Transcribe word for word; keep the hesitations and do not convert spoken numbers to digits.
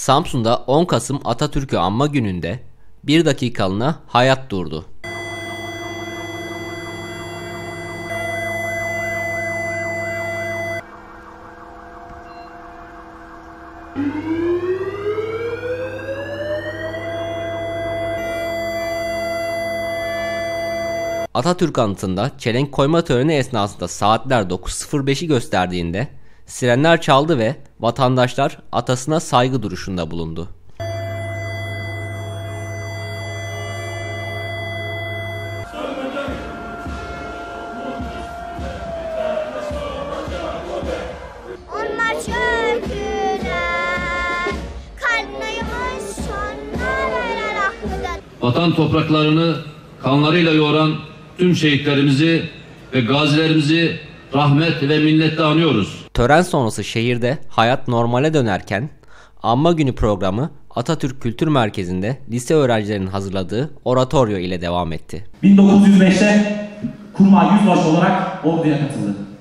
Samsun'da on Kasım Atatürk'ü anma gününde bir dakikalığına hayat durdu. Atatürk anıtında çelenk koyma töreni esnasında saatler dokuz sıfır beşi gösterdiğinde sirenler çaldı ve vatandaşlar atasına saygı duruşunda bulundu. Onlar çöktüler, karnıymış onlar aklıdır. Vatan topraklarını kanlarıyla yoğuran tüm şehitlerimizi ve gazilerimizi rahmet ve minnetle anıyoruz. Tören sonrası şehirde hayat normale dönerken anma günü programı Atatürk Kültür Merkezi'nde lise öğrencilerinin hazırladığı oratoryo ile devam etti. bin dokuz yüz beşte Kurmay Yüzbaşı olarak orduya katıldı.